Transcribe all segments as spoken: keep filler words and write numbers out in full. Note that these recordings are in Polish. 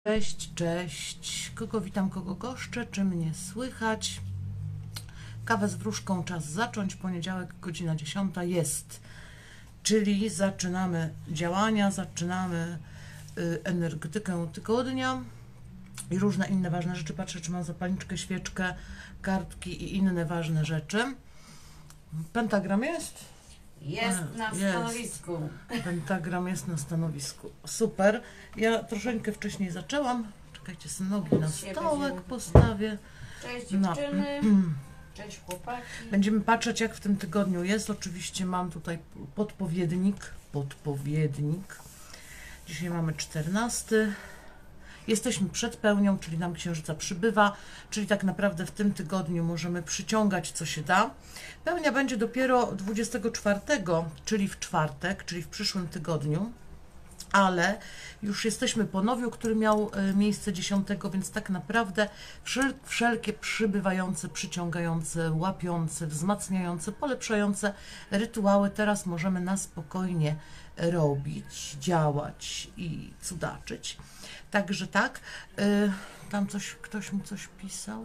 Cześć, cześć. Kogo witam, kogo goszczę, czy mnie słychać? Kawę z wróżką, czas zacząć. Poniedziałek, godzina dziesiąta jest. Czyli zaczynamy działania, zaczynamy y, energetykę tygodnia i różne inne ważne rzeczy. Patrzę, czy mam zapalniczkę, świeczkę, kartki i inne ważne rzeczy. Pentagram jest? Jest A, na jest. stanowisku. Pentagram jest na stanowisku. Super. Ja troszeczkę wcześniej zaczęłam. Czekajcie, sobie nogi na stołek postawię. Cześć No. dziewczyny. Cześć chłopaki. Będziemy patrzeć, jak w tym tygodniu jest. Oczywiście mam tutaj podpowiednik. Podpowiednik. Dzisiaj mamy czternasty. Jesteśmy przed pełnią, czyli nam księżyca przybywa, czyli tak naprawdę w tym tygodniu możemy przyciągać, co się da. Pełnia będzie dopiero dwudziestego czwartego, czyli w czwartek, czyli w przyszłym tygodniu, ale już jesteśmy po nowiu, który miał miejsce dziesiątego, więc tak naprawdę wszelkie przybywające, przyciągające, łapiące, wzmacniające, polepszające rytuały teraz możemy na spokojnie robić, działać i cudaczyć. Także tak, yy, tam coś, ktoś mi coś pisał.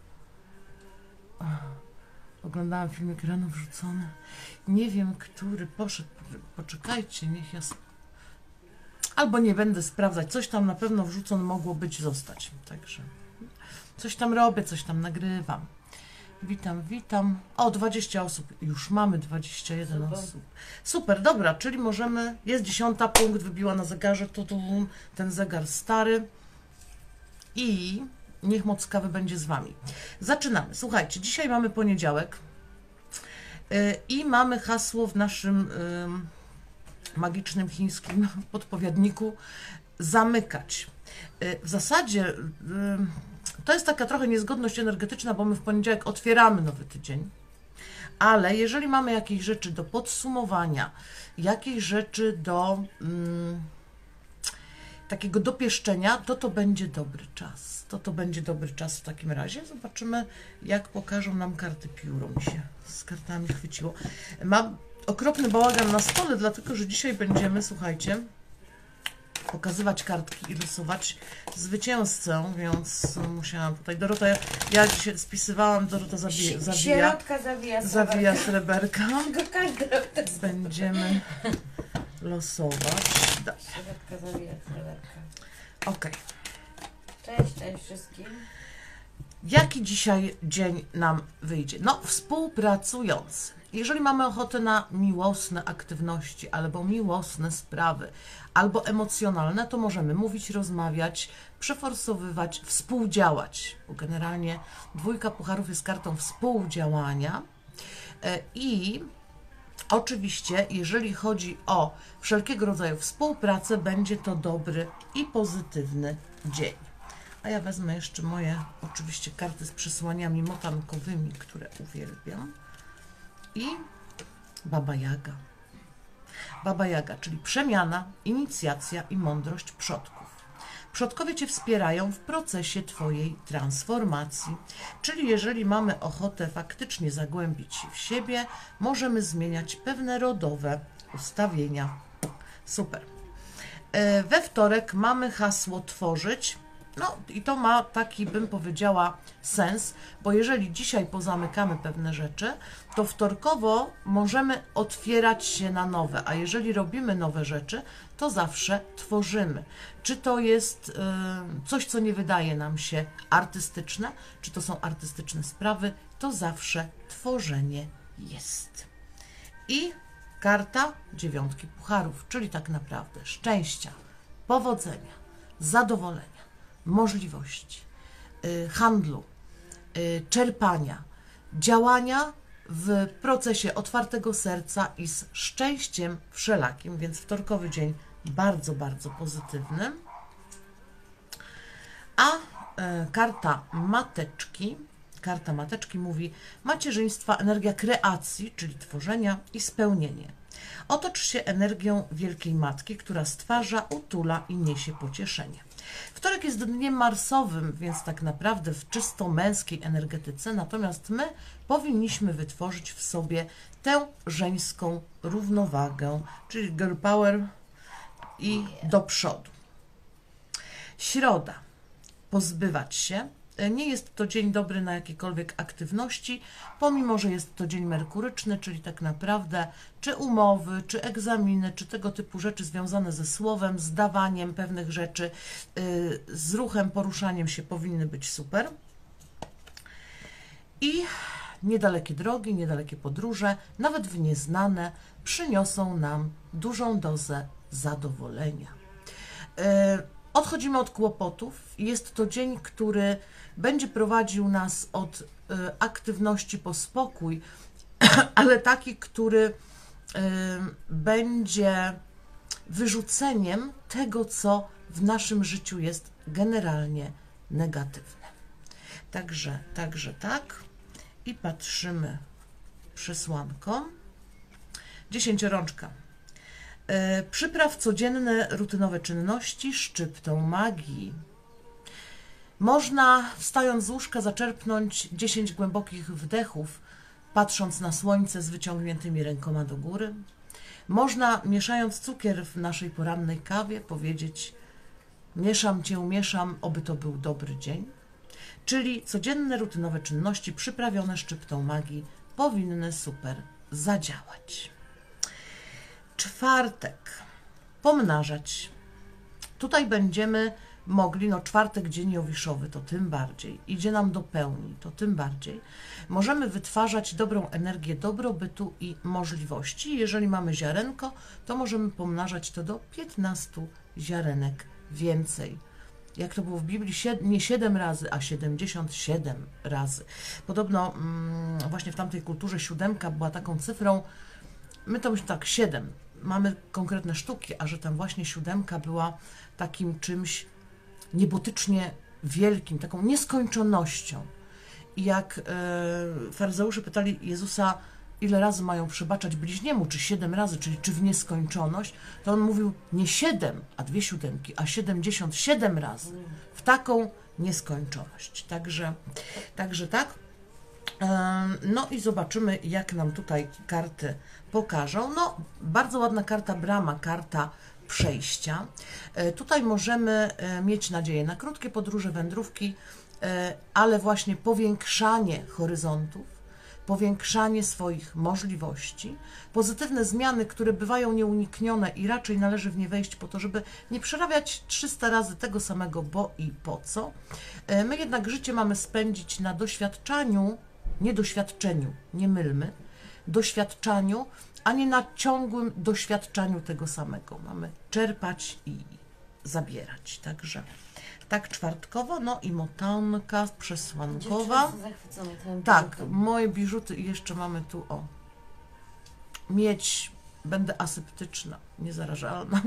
Ach, oglądałam filmik rano wrzucony. Nie wiem, który poszedł. Poczekajcie, niech ja... Albo nie będę sprawdzać. Coś tam na pewno wrzucone mogło być, zostać. Także coś tam robię, coś tam nagrywam. Witam, witam. O, dwadzieścia osób. Już mamy dwadzieścia jeden Super. osób. Super, dobra, czyli możemy... Jest dziesiąta, punkt wybiła na zegarze. To, to ten zegar stary. I niech moc kawy będzie z Wami. Zaczynamy. Słuchajcie, dzisiaj mamy poniedziałek. Yy, I mamy hasło w naszym yy, magicznym chińskim podpowiedniku zamykać. Yy, w zasadzie... Yy, To jest taka trochę niezgodność energetyczna, bo my w poniedziałek otwieramy nowy tydzień, ale jeżeli mamy jakieś rzeczy do podsumowania, jakieś rzeczy do mm, takiego dopieszczenia, to to będzie dobry czas. To to będzie dobry czas w takim razie. Zobaczymy, jak pokażą nam karty. Pióro mi się z kartami chwyciło. Mam okropny bałagan na stole, dlatego że dzisiaj będziemy, słuchajcie, pokazywać kartki i losować zwycięzcę, więc musiałam tutaj... Dorota, ja, ja dzisiaj spisywałam, Dorota zawija, zawija, Sierotka zawija zawija sreberka. sreberka. Będziemy losować. Sierotka zawija sreberka. Ok. Cześć, cześć wszystkim. Jaki dzisiaj dzień nam wyjdzie? No, współpracujący. Jeżeli mamy ochotę na miłosne aktywności, albo miłosne sprawy, albo emocjonalne, to możemy mówić, rozmawiać, przeforsowywać, współdziałać, bo generalnie dwójka pucharów jest kartą współdziałania. I oczywiście, jeżeli chodzi o wszelkiego rodzaju współpracę, będzie to dobry i pozytywny dzień. A ja wezmę jeszcze moje, oczywiście, karty z przesłaniami motankowymi, które uwielbiam. I Baba Jaga. Baba Jaga, czyli przemiana, inicjacja i mądrość przodków. Przodkowie Cię wspierają w procesie Twojej transformacji. Czyli jeżeli mamy ochotę faktycznie zagłębić się w siebie, możemy zmieniać pewne rodowe ustawienia. Super. We wtorek mamy hasło tworzyć. No i to ma taki, bym powiedziała, sens, bo jeżeli dzisiaj pozamykamy pewne rzeczy, to wtorkowo możemy otwierać się na nowe, a jeżeli robimy nowe rzeczy, to zawsze tworzymy. Czy to jest y, coś, co nie wydaje nam się artystyczne, czy to są artystyczne sprawy, to zawsze tworzenie jest. I karta dziewiątki pucharów, czyli tak naprawdę szczęścia, powodzenia, zadowolenia, możliwości, y, handlu, y, czerpania, działania w procesie otwartego serca i z szczęściem wszelakim, więc wtorkowy dzień bardzo, bardzo pozytywny. A y, karta mateczki, karta mateczki mówi macierzyństwa, energia kreacji, czyli tworzenia i spełnienie. Otocz się energią Wielkiej Matki, która stwarza, utula i niesie pocieszenie. Wtorek jest dniem marsowym, więc tak naprawdę w czysto męskiej energetyce, natomiast my powinniśmy wytworzyć w sobie tę żeńską równowagę, czyli girl power i do przodu. Środa. Pozbywać się. Nie jest to dzień dobry na jakiekolwiek aktywności, pomimo że jest to dzień merkuryczny, czyli tak naprawdę czy umowy, czy egzaminy, czy tego typu rzeczy związane ze słowem, z dawaniem pewnych rzeczy, yy, z ruchem, poruszaniem się powinny być super. I niedalekie drogi, niedalekie podróże, nawet w nieznane, przyniosą nam dużą dozę zadowolenia. Yy, Odchodzimy od kłopotów. Jest to dzień, który będzie prowadził nas od y, aktywności po spokój, ale taki, który y, będzie wyrzuceniem tego, co w naszym życiu jest generalnie negatywne. Także, także tak. I patrzymy przesłanką. Dziesięciorączka. Przypraw codzienne, rutynowe czynności szczyptą magii. Można, wstając z łóżka, zaczerpnąć dziesięć głębokich wdechów, patrząc na słońce z wyciągniętymi rękoma do góry. Można, mieszając cukier w naszej porannej kawie, powiedzieć: mieszam cię, mieszam, oby to był dobry dzień. Czyli codzienne, rutynowe czynności przyprawione szczyptą magii powinny super zadziałać. Czwartek. Pomnażać. Tutaj będziemy mogli, no czwartek dzień jowiszowy, to tym bardziej. Idzie nam do pełni, to tym bardziej. Możemy wytwarzać dobrą energię dobrobytu i możliwości. Jeżeli mamy ziarenko, to możemy pomnażać to do piętnastu ziarenek więcej. Jak to było w Biblii, nie siedem razy, a siedemdziesiąt siedem razy. Podobno mm, właśnie w tamtej kulturze siódemka była taką cyfrą, my to myślimy tak, siedem. Mamy konkretne sztuki, a że tam właśnie siódemka była takim czymś niebotycznie wielkim, taką nieskończonością. I jak e, faryzeusze pytali Jezusa, ile razy mają przebaczać bliźniemu, czy siedem razy, czyli czy w nieskończoność, to on mówił nie siedem, a dwie siódemki, a siedemdziesiąt siedem razy, w taką nieskończoność. Także, także tak. No i zobaczymy, jak nam tutaj karty pokażą. No, bardzo ładna karta brama, karta przejścia. Tutaj możemy mieć nadzieję na krótkie podróże, wędrówki, ale właśnie powiększanie horyzontów, powiększanie swoich możliwości, pozytywne zmiany, które bywają nieuniknione i raczej należy w nie wejść po to, żeby nie przerabiać trzysta razy tego samego bo i po co. My jednak życie mamy spędzić na doświadczaniu, nie doświadczeniu, nie mylmy, doświadczaniu, a nie na ciągłym doświadczaniu tego samego. Mamy czerpać i zabierać. Także tak czwartkowo, no i motanka przesłankowa. Tak, moje biżuty i jeszcze mamy tu o miedź, będę asyptyczna, niezarażalna.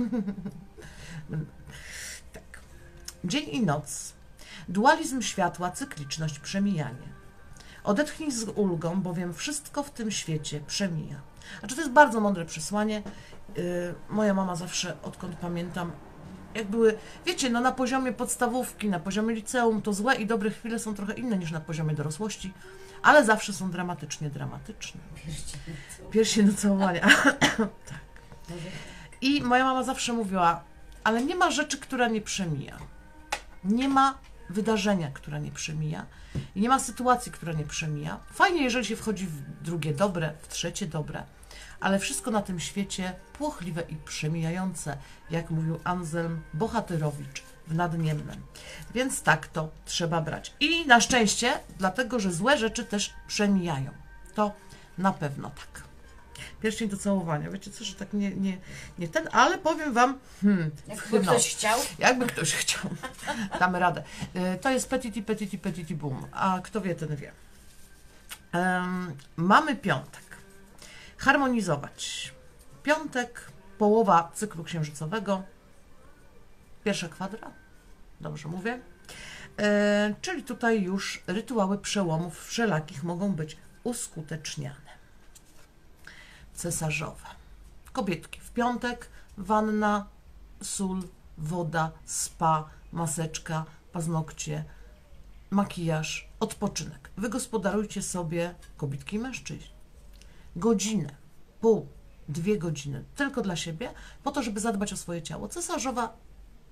Tak. Dzień i noc. Dualizm światła, cykliczność, przemijanie. Odetchnij z ulgą, bowiem wszystko w tym świecie przemija. Znaczy, to jest bardzo mądre przesłanie. Yy, moja mama zawsze, odkąd pamiętam, jak były, wiecie, no na poziomie podstawówki, na poziomie liceum, to złe i dobre chwile są trochę inne niż na poziomie dorosłości, ale zawsze są dramatycznie dramatyczne. Pierścień do całowania. Tak. I moja mama zawsze mówiła, ale nie ma rzeczy, która nie przemija. Nie ma wydarzenia, która nie przemija. I nie ma sytuacji, która nie przemija. Fajnie, jeżeli się wchodzi w drugie dobre, w trzecie dobre, ale wszystko na tym świecie płochliwe i przemijające, jak mówił Anselm Bohatyrowicz w Nadniemnem. Więc tak to trzeba brać. I na szczęście, dlatego, że złe rzeczy też przemijają. To na pewno tak. Pierścień do całowania. Wiecie co, że tak nie, nie, nie ten, ale powiem Wam... Hmm, Jakby no, ktoś chciał. Jakby ktoś chciał. Damy radę. To jest petiti, petiti, petiti, boom. A kto wie, ten wie. Um, mamy piątek. Harmonizować. Piątek, połowa cyklu księżycowego. Pierwsza kwadra. Dobrze mówię. E, czyli tutaj już rytuały przełomów wszelakich mogą być uskuteczniane. Cesarzowe. Kobietki w piątek, wanna, sól, woda, spa, maseczka, paznokcie, makijaż, odpoczynek. Wygospodarujcie sobie, kobietki i mężczyźni, godzinę, pół, dwie godziny tylko dla siebie, po to, żeby zadbać o swoje ciało. Cesarzowa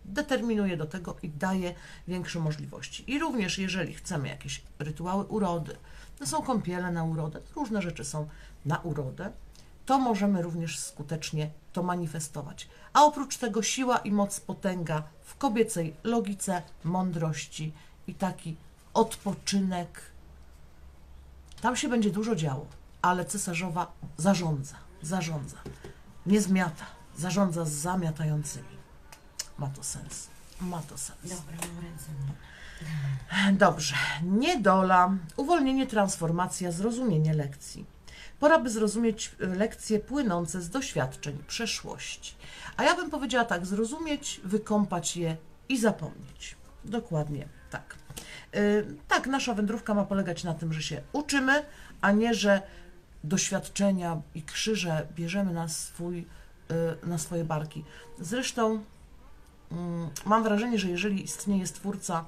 determinuje do tego i daje większe możliwości. I również jeżeli chcemy jakieś rytuały urody, to są kąpiele na urodę, różne rzeczy są na urodę, to możemy również skutecznie to manifestować. A oprócz tego siła i moc, potęga w kobiecej logice, mądrości i taki odpoczynek. Tam się będzie dużo działo, ale cesarzowa zarządza, zarządza, nie zmiata, zarządza z zamiatającymi. Ma to sens, ma to sens. Dobra, mam ręce. Dobrze. Niedola, uwolnienie, transformacja, zrozumienie lekcji. Pora by zrozumieć lekcje płynące z doświadczeń przeszłości. A ja bym powiedziała tak, zrozumieć, wykąpać je i zapomnieć. Dokładnie tak. Yy, tak, nasza wędrówka ma polegać na tym, że się uczymy, a nie, że doświadczenia i krzyże bierzemy na, swój, yy, na swoje barki. Zresztą yy, mam wrażenie, że jeżeli istnieje stwórca,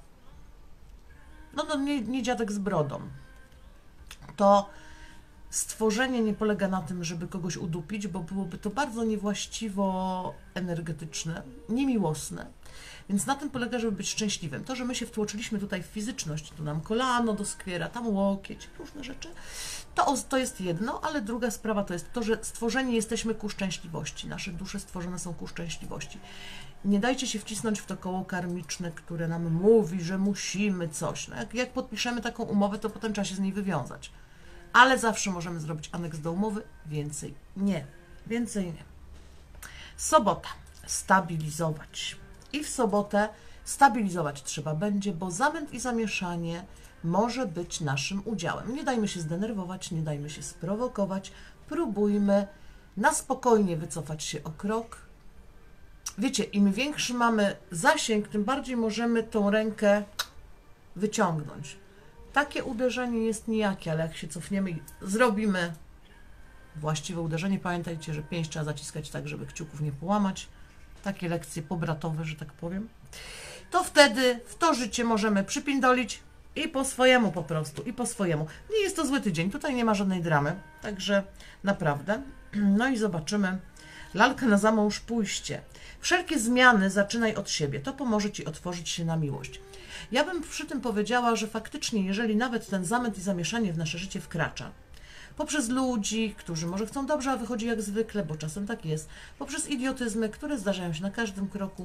no to nie, nie dziadek z brodą, to stworzenie nie polega na tym, żeby kogoś udupić, bo byłoby to bardzo niewłaściwo energetyczne, niemiłosne. Więc na tym polega, żeby być szczęśliwym. To, że my się wtłoczyliśmy tutaj w fizyczność, tu nam kolano doskwiera, tam łokieć, różne rzeczy, to, to jest jedno, ale druga sprawa to jest to, że stworzeni jesteśmy ku szczęśliwości. Nasze dusze stworzone są ku szczęśliwości. Nie dajcie się wcisnąć w to koło karmiczne, które nam mówi, że musimy coś. No jak, jak podpiszemy taką umowę, to potem trzeba się z niej wywiązać. Ale zawsze możemy zrobić aneks do umowy, więcej nie, więcej nie. Sobota, stabilizować. I w sobotę stabilizować trzeba będzie, bo zamęt i zamieszanie może być naszym udziałem. Nie dajmy się zdenerwować, nie dajmy się sprowokować, próbujmy na spokojnie wycofać się o krok. Wiecie, im większy mamy zasięg, tym bardziej możemy tą rękę wyciągnąć. Takie uderzenie jest nijakie, ale jak się cofniemy i zrobimy właściwe uderzenie, pamiętajcie, że pięść trzeba zaciskać tak, żeby kciuków nie połamać. Takie lekcje pobratowe, że tak powiem. To wtedy w to życie możemy przypindolić i po swojemu po prostu, i po swojemu. Nie jest to zły tydzień, tutaj nie ma żadnej dramy, także naprawdę. No i zobaczymy. Lalka na zamąż pójście. Wszelkie zmiany zaczynaj od siebie, to pomoże Ci otworzyć się na miłość. Ja bym przy tym powiedziała, że faktycznie, jeżeli nawet ten zamęt i zamieszanie w nasze życie wkracza, poprzez ludzi, którzy może chcą dobrze, a wychodzi jak zwykle, bo czasem tak jest, poprzez idiotyzmy, które zdarzają się na każdym kroku,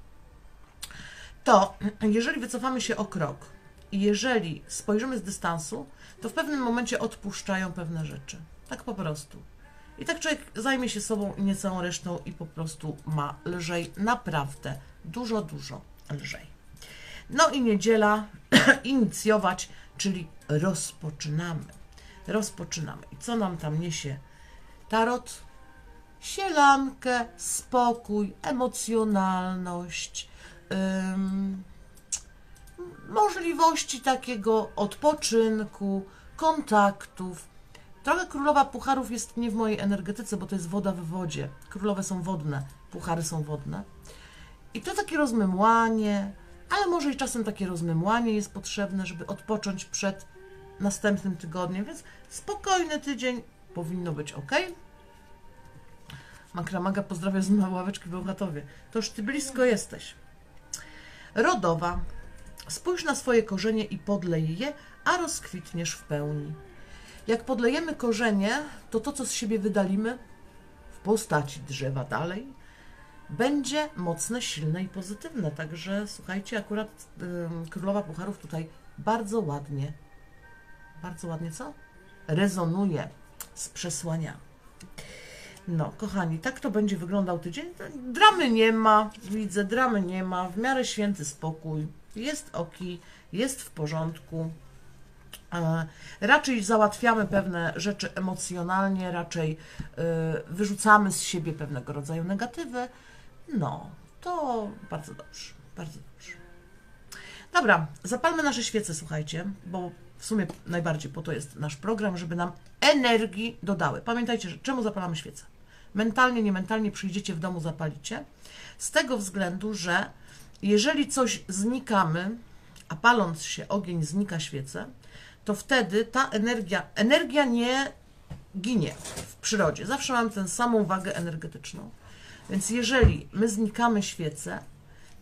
to jeżeli wycofamy się o krok i jeżeli spojrzymy z dystansu, to w pewnym momencie odpuszczają pewne rzeczy. Tak po prostu. I tak człowiek zajmie się sobą i nie całą resztą i po prostu ma lżej, naprawdę dużo, dużo lżej. No i niedziela, inicjować, czyli rozpoczynamy. Rozpoczynamy. I co nam tam niesie tarot? Sielankę, spokój, emocjonalność, ym, możliwości takiego odpoczynku, kontaktów. Trochę królowa pucharów jest nie w mojej energetyce, bo to jest woda w wodzie. Królowe są wodne, puchary są wodne. I to takie rozmymłanie, ale może i czasem takie rozmymłanie jest potrzebne, żeby odpocząć przed następnym tygodniem, więc spokojny tydzień powinno być ok. Makramaga pozdrawia z małej ławeczki w Bełchatowie. Toż Ty blisko jesteś. Rodowa. Spójrz na swoje korzenie i podlej je, a rozkwitniesz w pełni. Jak podlejemy korzenie, to to, co z siebie wydalimy w postaci drzewa dalej, będzie mocne, silne i pozytywne. Także słuchajcie, akurat yy, Królowa Pucharów tutaj bardzo ładnie, bardzo ładnie co? Rezonuje z przesłaniami. No, kochani, tak to będzie wyglądał tydzień. Dramy nie ma, widzę, dramy nie ma, w miarę święty spokój, jest ok, jest w porządku. E, raczej załatwiamy pewne rzeczy emocjonalnie, raczej e, wyrzucamy z siebie pewnego rodzaju negatywy. No, to bardzo dobrze, bardzo dobrze. Dobra, zapalmy nasze świece, słuchajcie, bo w sumie najbardziej po to jest nasz program, żeby nam energii dodały. Pamiętajcie, że czemu zapalamy świece? Mentalnie, niementalnie przyjdziecie w domu, zapalicie. Z tego względu, że jeżeli coś znikamy, a paląc się ogień znika świece, to wtedy ta energia, energia nie ginie w przyrodzie. Zawsze mam tę samą wagę energetyczną. Więc jeżeli my znikamy świece,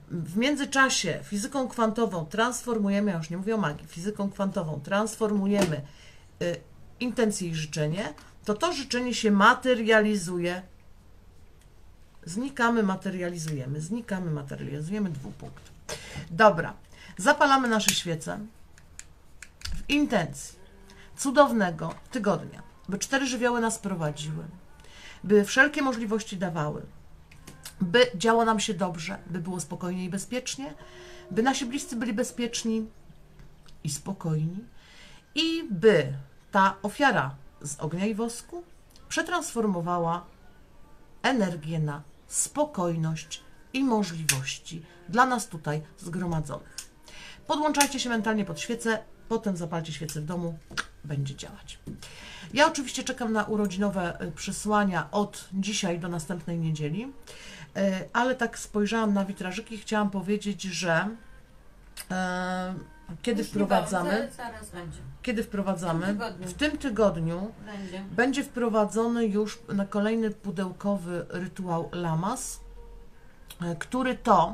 W międzyczasie fizyką kwantową transformujemy, ja już nie mówię o magii, fizyką kwantową transformujemy y, intencje i życzenie, to to życzenie się materializuje. Znikamy, materializujemy, znikamy, materializujemy, dwupunkt. Dobra, zapalamy nasze świece w intencji cudownego tygodnia, by cztery żywioły nas prowadziły, by wszelkie możliwości dawały, by działo nam się dobrze, by było spokojnie i bezpiecznie, by nasi bliscy byli bezpieczni i spokojni i by ta ofiara z ognia i wosku przetransformowała energię na spokojność i możliwości dla nas tutaj zgromadzonych. Podłączajcie się mentalnie pod świecę, potem zapalcie świecę w domu, będzie działać. Ja oczywiście czekam na urodzinowe przesłania od dzisiaj do następnej niedzieli, ale tak spojrzałam na witrażyki i chciałam powiedzieć, że e, kiedy Już wprowadzamy, niebawem, zaraz będzie. kiedy wprowadzamy, W tym tygodniu. w tym tygodniu Będzie. będzie wprowadzony już na kolejny pudełkowy rytuał Lamas, e, który to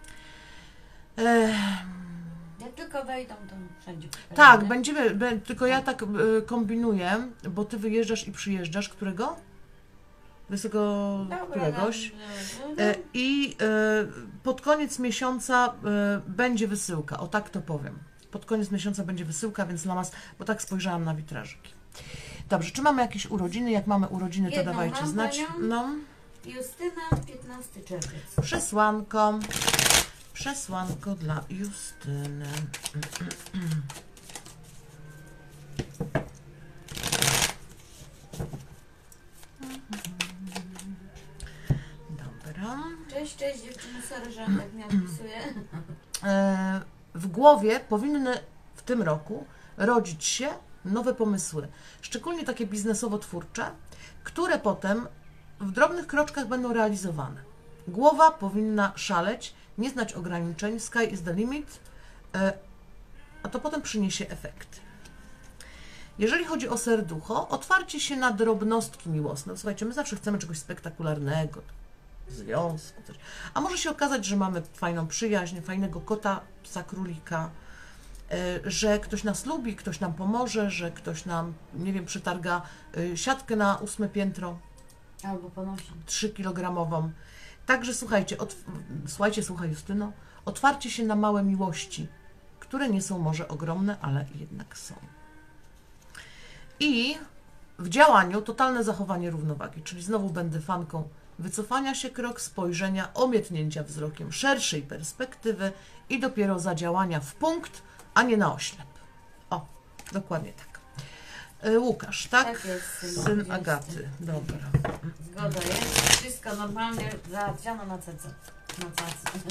e, Jak tylko wejdą, to wszędzie. tak, nie? będziemy, be, tylko ja tak e, kombinuję, bo ty wyjeżdżasz i przyjeżdżasz, którego? Wysokiego Dobra, któregoś. no, no, no. E, I e, pod koniec miesiąca e, będzie wysyłka, o tak to powiem. Pod koniec miesiąca będzie wysyłka, więc Lamas, bo tak spojrzałam na witrażyki. Dobrze, czy mamy jakieś urodziny? Jak mamy urodziny, to Jedną dawajcie mam, znać. panią. No, Justyna, piętnasty czerwiec. przesłanko. Przesłanko dla Justyny. Dobra. Cześć, cześć dziewczyny, sorry, że tak nie odpisuję. E, w głowie powinny w tym roku rodzić się nowe pomysły, szczególnie takie biznesowo-twórcze, które potem w drobnych kroczkach będą realizowane. Głowa powinna szaleć, nie znać ograniczeń, sky is the limit, e, a to potem przyniesie efekt. Jeżeli chodzi o serducho, otwarcie się na drobnostki miłosne. Słuchajcie, my zawsze chcemy czegoś spektakularnego, związku, coś. A może się okazać, że mamy fajną przyjaźń, fajnego kota, psa, królika, że ktoś nas lubi, ktoś nam pomoże, że ktoś nam, nie wiem, przytarga siatkę na ósme piętro, Albo ponosi. trzykilogramową. Także słuchajcie, otw- słuchajcie, słuchaj Justyno, otwarcie się na małe miłości, które nie są może ogromne, ale jednak są. I w działaniu totalne zachowanie równowagi, czyli znowu będę fanką wycofania się krok, spojrzenia, omietnięcia wzrokiem szerszej perspektywy i dopiero zadziałania w punkt, a nie na oślep. O, dokładnie tak. E, Łukasz, tak? Tak jest, synu. Syn Jest. Agaty. Dobra. Zgoda jest. Wszystko normalnie załatwiano na cece. Na cacy.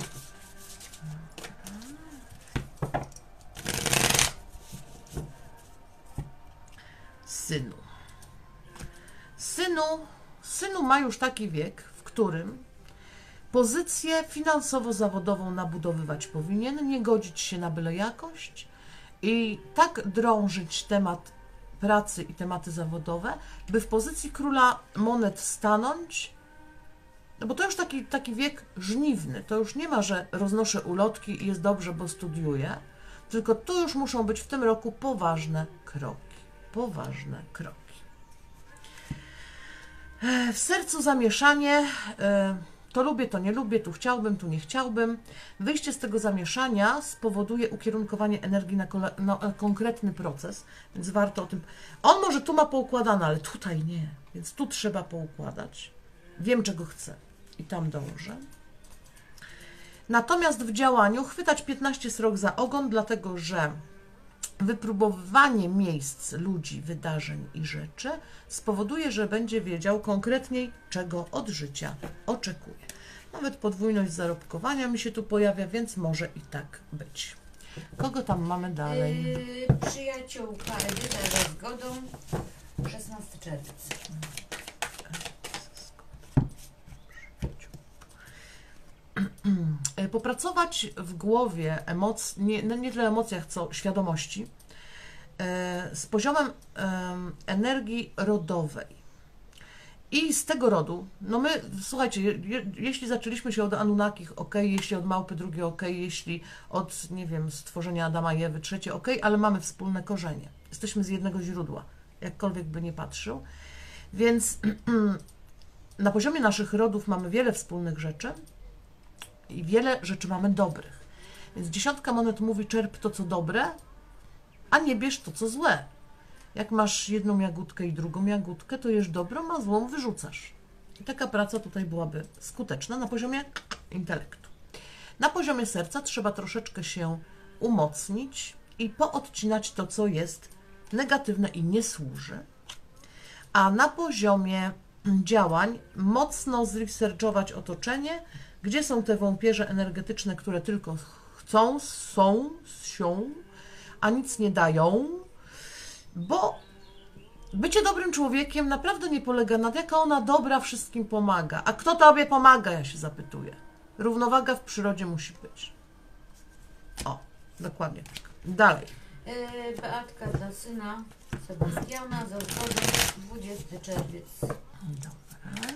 Synu. Synu, synu ma już taki wiek, w którym pozycję finansowo-zawodową nabudowywać powinien, nie godzić się na byle jakość i tak drążyć temat pracy i tematy zawodowe, by w pozycji króla monet stanąć, no bo to już taki, taki wiek żniwny, to już nie ma, że roznoszę ulotki i jest dobrze, bo studiuję, tylko tu już muszą być w tym roku poważne kroki, poważne kroki. W sercu zamieszanie, to lubię, to nie lubię, tu chciałbym, tu nie chciałbym. Wyjście z tego zamieszania spowoduje ukierunkowanie energii na, kole, na konkretny proces, więc warto o tym. On może tu ma poukładane, ale tutaj nie, więc tu trzeba poukładać. Wiem, czego chcę i tam dążę. Natomiast w działaniu chwytać piętnaście srok za ogon, dlatego że wypróbowywanie miejsc, ludzi, wydarzeń i rzeczy spowoduje, że będzie wiedział konkretniej, czego od życia oczekuje. Nawet podwójność zarobkowania mi się tu pojawia, więc może i tak być. Kogo tam mamy dalej? Yy, przyjaciółka Edyta ze zgodą. szesnasty czerwiec. Popracować w głowie emocji, nie, no nie tyle emocjach, co świadomości, z poziomem energii rodowej I z tego rodu, no my, słuchajcie, je, je, jeśli zaczęliśmy się od Anunnakich, ok, jeśli od Małpy drugie, ok, jeśli od, nie wiem, stworzenia Adama i Ewy trzecie, ok, ale mamy wspólne korzenie. Jesteśmy z jednego źródła, jakkolwiek by nie patrzył. Więc na poziomie naszych rodów mamy wiele wspólnych rzeczy i wiele rzeczy mamy dobrych. Więc dziesiątka monet mówi: czerp to, co dobre, a nie bierz to, co złe. Jak masz jedną jagódkę i drugą jagódkę, to jesz dobrą, a złą wyrzucasz. I taka praca tutaj byłaby skuteczna na poziomie intelektu. Na poziomie serca trzeba troszeczkę się umocnić i poodcinać to, co jest negatywne i nie służy. A na poziomie działań mocno zresearchować otoczenie, gdzie są te wąpierze energetyczne, które tylko chcą, są, sią, a nic nie dają, bo bycie dobrym człowiekiem naprawdę nie polega na tym, jaka ona dobra wszystkim pomaga. A kto tobie pomaga, ja się zapytuję. Równowaga w przyrodzie musi być. O, dokładnie tak. Dalej. Yy, Beatka dla syna Sebastiana z obchodu dwudziestego czerwiec. Dobra.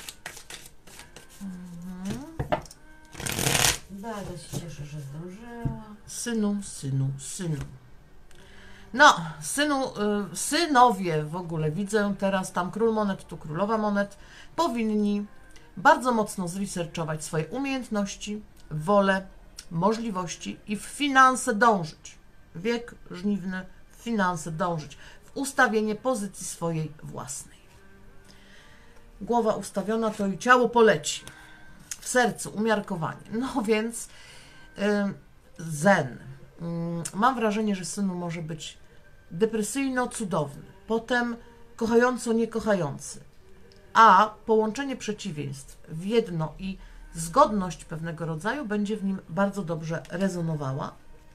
Mhm. Bardzo się cieszę, że zdążyła. Synu, synu, synu. No, synu, y, synowie w ogóle, widzę teraz tam król monet, tu królowa monet, powinni bardzo mocno zresearchować swoje umiejętności, wolę, możliwości i w finanse dążyć. Wiek żniwny, w finanse dążyć. W ustawienie pozycji swojej własnej. Głowa ustawiona, to i ciało poleci. W sercu umiarkowanie. No więc y, zen. Y, mam wrażenie, że synu może być depresyjno-cudowny, potem kochająco-niekochający, a połączenie przeciwieństw w jedno i zgodność pewnego rodzaju będzie w nim bardzo dobrze rezonowała.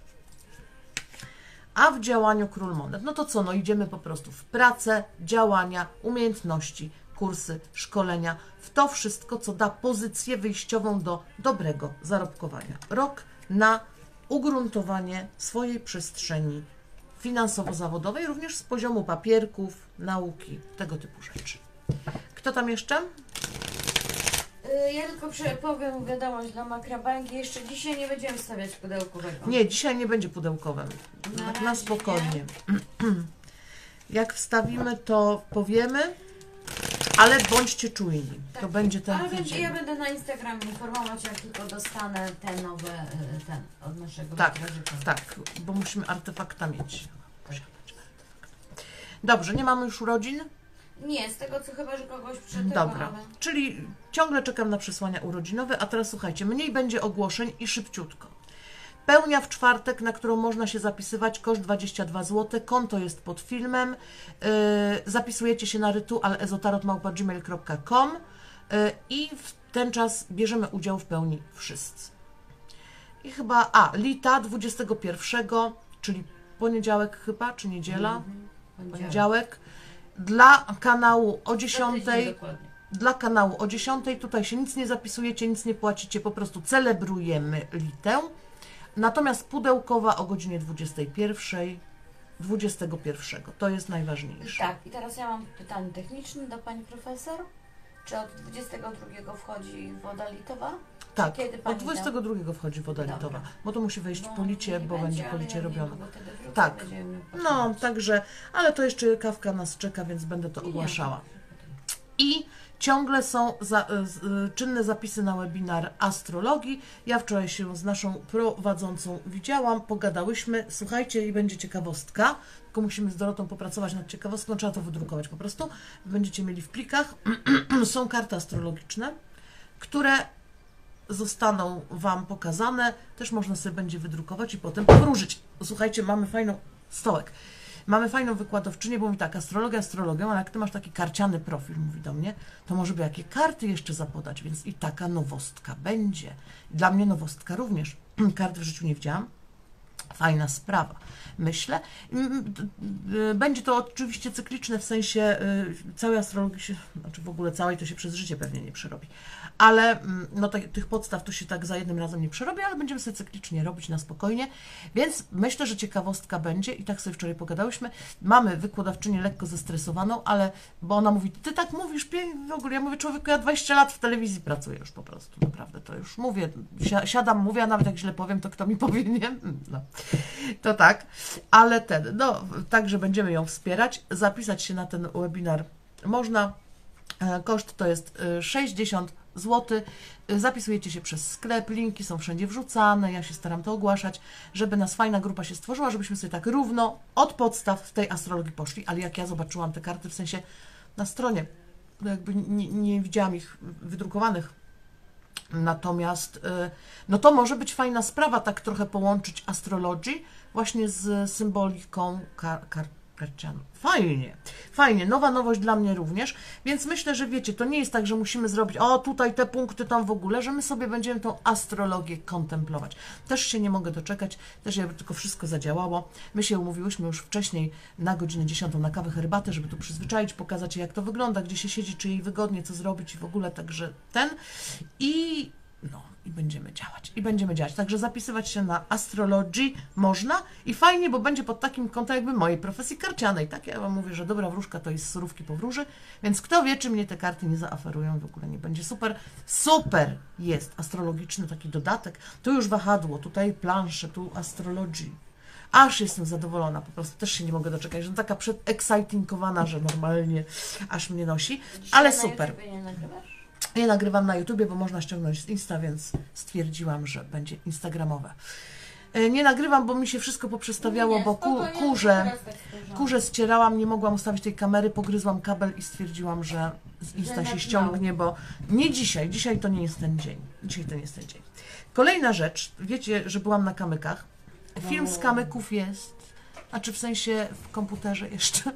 A w działaniu król monet, no to co, no idziemy po prostu w pracę, działania, umiejętności, kursy, szkolenia, w to wszystko, co da pozycję wyjściową do dobrego zarobkowania. Rok na ugruntowanie swojej przestrzeni finansowo-zawodowej, również z poziomu papierków, nauki, tego typu rzeczy. Kto tam jeszcze? Yy, Ja tylko prze- powiem wiadomość dla Makrabanki. Jeszcze dzisiaj nie będziemy stawiać pudełkowego. Nie, dzisiaj nie będzie pudełkowym. Na Tak razie na spokojnie. Jak wstawimy, to powiemy, ale bądźcie czujni. To Tak, będzie ten Ale będzie, tydzień. ja będę na Instagramie informować, jak tylko dostanę te nowe, yy, ten, od naszego Tak, witrażyka. tak, bo musimy artefakta mieć. Dobrze, nie mamy już urodzin? Nie, z tego co chyba, że kogoś przed tego, Dobra, ale... czyli ciągle czekam na przesłania urodzinowe, a teraz słuchajcie, mniej będzie ogłoszeń i szybciutko. Pełnia w czwartek, na którą można się zapisywać, koszt dwadzieścia dwa złote, konto jest pod filmem, yy, zapisujecie się na rytual ezotarot małpa gmail kropka com yy, i w ten czas bierzemy udział w pełni wszyscy. I chyba, a, Lita dwudziestego pierwszego, czyli poniedziałek chyba, czy niedziela? Mhm. Poniedziałek. Dla kanału o Za tydzień dziesiątej. dokładnie. Dla kanału o dziesiątej. Tutaj się nic nie zapisujecie, nic nie płacicie, po prostu celebrujemy Litę. Natomiast pudełkowa o godzinie dwudziestej pierwszej, dwudziestego pierwszego. To jest najważniejsze. Tak, i teraz ja mam pytanie techniczne do pani profesor. Czy od dwudziestego drugiego wchodzi woda litowa? Tak, Kiedy od pani dwudziestego drugiego wchodzi woda Dobra. litowa, bo to musi wejść w Bo policie, nie bo będzie ale policie ja robione. niedługo wtedy wrócę, Tak. będziemy No, począć. także, ale to jeszcze kawka nas czeka, więc będę to Nie, ogłaszała. nie. I ciągle są za, z, y, czynne zapisy na webinar astrologii. Ja wczoraj się z naszą prowadzącą widziałam, pogadałyśmy. Słuchajcie, i będzie ciekawostka, tylko musimy z Dorotą popracować nad ciekawostką, trzeba to wydrukować po prostu. Będziecie mieli w plikach. Są karty astrologiczne, które zostaną Wam pokazane. Też można sobie będzie wydrukować i potem powróżyć. Słuchajcie, mamy fajną stołek. Mamy fajną wykładowczynię, bo mi tak, astrologia astrologią, ale jak Ty masz taki karciany profil, mówi do mnie, to może by jakie karty jeszcze zapodać, więc i taka nowostka będzie. Dla mnie nowostka również. Kart w życiu nie widziałam. Fajna sprawa, myślę. Będzie to oczywiście cykliczne, w sensie całej astrologii się, znaczy w ogóle całej to się przez życie pewnie nie przerobi. Ale no, te, tych podstaw to się tak za jednym razem nie przerobi, ale będziemy sobie cyklicznie robić na spokojnie, więc myślę, że ciekawostka będzie i tak sobie wczoraj pogadałyśmy. Mamy wykładowczynię lekko zestresowaną, ale, bo ona mówi, ty tak mówisz pięknie w ogóle, ja mówię, człowieku, ja dwadzieścia lat w telewizji pracuję już po prostu, naprawdę, to już mówię, siadam, mówię, a nawet jak źle powiem, to kto mi powie, nie? No, to tak, ale ten, no, także będziemy ją wspierać, zapisać się na ten webinar można, koszt to jest sześćdziesiąt złotych. Zapisujecie się przez sklep, linki są wszędzie wrzucane, ja się staram to ogłaszać, żeby nas fajna grupa się stworzyła, żebyśmy sobie tak równo od podstaw w tej astrologii poszli, ale jak ja zobaczyłam te karty, w sensie na stronie, no jakby nie, nie widziałam ich wydrukowanych, natomiast no to może być fajna sprawa, tak trochę połączyć astrologii właśnie z symboliką kar, kar karcianą. Fajnie, fajnie, nowa nowość dla mnie również, więc myślę, że wiecie, to nie jest tak, że musimy zrobić, o tutaj te punkty tam w ogóle, że my sobie będziemy tą astrologię kontemplować. Też się nie mogę doczekać, też jakby tylko wszystko zadziałało. My się umówiłyśmy już wcześniej na godzinę dziesiątą na kawę, herbatę, żeby tu przyzwyczaić, pokazać jak to wygląda, gdzie się siedzi, czy jej wygodnie, co zrobić i w ogóle, także ten i no i będziemy działać, i będziemy działać. Także zapisywać się na astrologii można i fajnie, bo będzie pod takim kątem jakby mojej profesji karcianej. Tak, ja Wam mówię, że dobra wróżka to jest surówki po wróży, więc kto wie, czy mnie te karty nie zaaferują, w ogóle nie będzie super. Super jest astrologiczny taki dodatek. Tu już wahadło, tutaj plansze, tu astrologii. Aż jestem zadowolona, po prostu też się nie mogę doczekać, że taka przedexcitingowana, że normalnie aż mnie nosi, ale super. Ja nagrywam na YouTubie, bo można ściągnąć z Insta, więc stwierdziłam, że będzie instagramowe. Nie nagrywam, bo mi się wszystko poprzestawiało, bo ku, kurze, kurze ścierałam, nie mogłam ustawić tej kamery, pogryzłam kabel i stwierdziłam, że z Insta się ściągnie, bo nie dzisiaj, dzisiaj to nie jest ten dzień. Dzisiaj to nie jest ten dzień. Kolejna rzecz, wiecie, że byłam na kamykach. Film z kamyków jest, znaczy w sensie w komputerze jeszcze,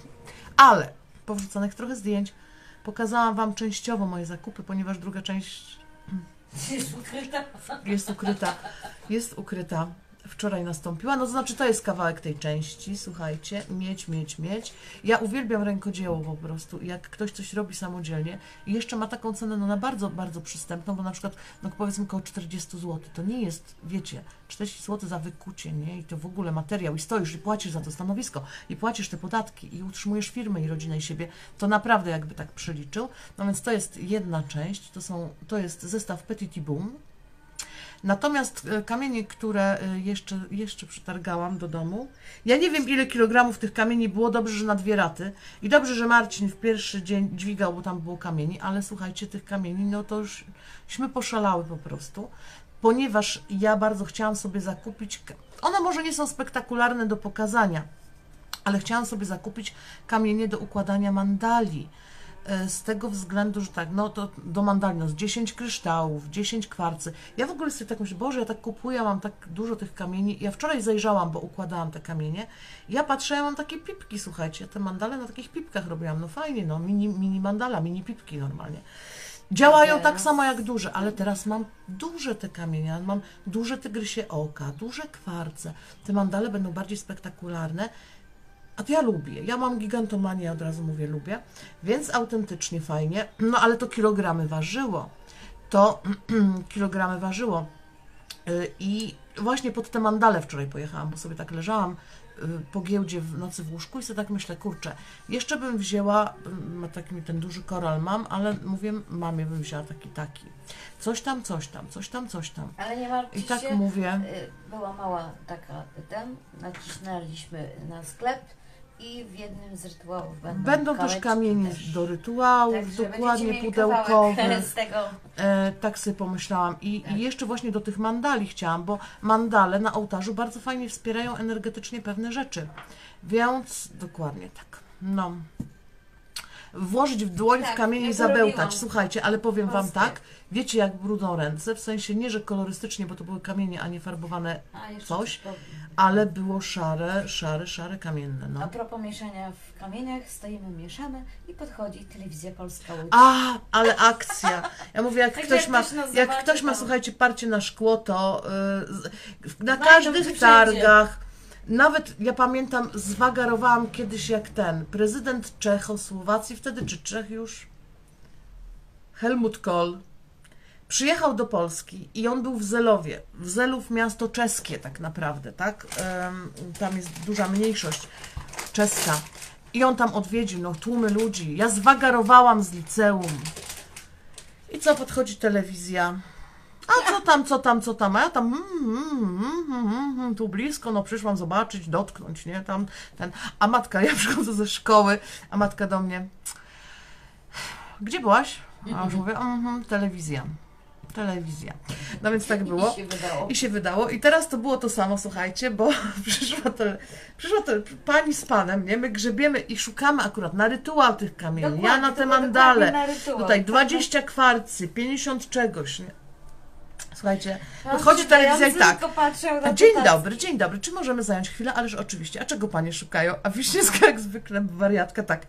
ale powrzuconych trochę zdjęć. Pokazałam Wam częściowo moje zakupy, ponieważ druga część jest ukryta. Jest ukryta. Jest ukryta. Wczoraj nastąpiła. No to znaczy, to jest kawałek tej części. Słuchajcie, mieć, mieć, mieć. Ja uwielbiam rękodzieło po prostu. Jak ktoś coś robi samodzielnie i jeszcze ma taką cenę, no na bardzo, bardzo przystępną, bo na przykład, no powiedzmy około czterdzieści złotych. To nie jest, wiecie, czterdzieści złotych za wykucie, nie? I to w ogóle materiał. I stoisz i płacisz za to stanowisko. I płacisz te podatki. I utrzymujesz firmę i rodzinę i siebie. To naprawdę jakby tak przeliczył. No więc to jest jedna część. To są, to jest zestaw Petit Boom. Natomiast kamienie, które jeszcze, jeszcze przetargałam do domu, ja nie wiem ile kilogramów tych kamieni było, dobrze, że na dwie raty i dobrze, że Marcin w pierwszy dzień dźwigał, bo tam było kamieni, ale słuchajcie, tych kamieni, no to jużśmy poszalały po prostu, ponieważ ja bardzo chciałam sobie zakupić, one może nie są spektakularne do pokazania, ale chciałam sobie zakupić kamienie do układania mandali. Z tego względu, że tak, no to do mandali, no z dziesięć kryształów, dziesięć kwarcy. Ja w ogóle sobie tak myślę, Boże, ja tak kupuję, mam tak dużo tych kamieni. Ja wczoraj zajrzałam, bo układałam te kamienie. Ja patrzę, ja mam takie pipki, słuchajcie, te mandale na takich pipkach robiłam. No fajnie, no mini, mini mandala, mini pipki normalnie. Działają tak samo jak duże, ale teraz mam duże te kamienie, mam duże tygrysie oka, duże kwarce. Te mandale będą bardziej spektakularne. A to ja lubię, ja mam gigantomanię, od razu mówię, lubię, więc autentycznie fajnie, no ale to kilogramy ważyło, to kilogramy ważyło i właśnie pod te mandale wczoraj pojechałam, bo sobie tak leżałam po giełdzie w nocy w łóżku i sobie tak myślę, kurczę, jeszcze bym wzięła, taki ten duży koral mam, ale mówię, mamie bym wzięła taki, taki, coś tam, coś tam, coś tam, coś tam. Ale nie martwcie I tak się, mówię. była mała taka, ten, nacisnęliśmy na sklep i w jednym z rytuałów będą Będą też kamienie też do rytuałów, także dokładnie pudełkowe. Z tego. E, tak sobie pomyślałam. I, tak. I jeszcze właśnie do tych mandali chciałam, bo mandale na ołtarzu bardzo fajnie wspierają energetycznie pewne rzeczy. Więc dokładnie tak. No. włożyć w dłoń Tak, w kamienie ja i to zabełtać. robiłam. Słuchajcie, ale powiem Wam Polskie. tak, wiecie jak brudzą ręce, w sensie nie, że kolorystycznie, bo to były kamienie, a nie farbowane A, jeszcze coś, powiem. ale było szare, szare, szare kamienne. A No. propos mieszania w kamieniach, stoimy, mieszamy i podchodzi Telewizja Polska Łódź. A, ale akcja. Ja mówię, jak Także ktoś jak ma, ktoś nas jak zobaczy, ktoś ma, to- słuchajcie, parcie na szkło, to y, z- na Znajdą każdych wszędzie. targach, nawet ja pamiętam, zwagarowałam kiedyś jak ten, prezydent Czechosłowacji, wtedy czy Czech już, Helmut Kohl, przyjechał do Polski i on był w Zelowie. W Zelów miasto czeskie tak naprawdę, tak? Em, tam jest duża mniejszość czeska. I on tam odwiedził, no tłumy ludzi. Ja zwagarowałam z liceum. I co, podchodzi telewizja. A co tam, co tam, co tam? A ja tam, mm, mm, mm, mm, mm, tu blisko, no przyszłam zobaczyć, dotknąć, nie? Tam, ten. A matka, ja przychodzę ze szkoły, a matka do mnie, gdzie byłaś? A już mówię, mhm, telewizja. Telewizja. No więc tak było. I się wydało. I się wydało. I teraz to było to samo, słuchajcie, bo przyszła, tele, przyszła tele, pani z panem, nie? My grzebiemy i szukamy akurat na rytuał tych kamieni. Dokładnie, Ja na to te było mandale. dokładnie na rytuał. Tutaj Tak, dwadzieścia kwarcy, pięćdziesiąt czegoś. Nie? Słuchajcie, Pan podchodzi telewizja i czytający tak. tylko patrzył na A dzień te dobry, dzień dobry. Czy możemy zająć chwilę? Ależ oczywiście. A czego panie szukają? A Wiśniewska jak zwykle, wariatka, tak.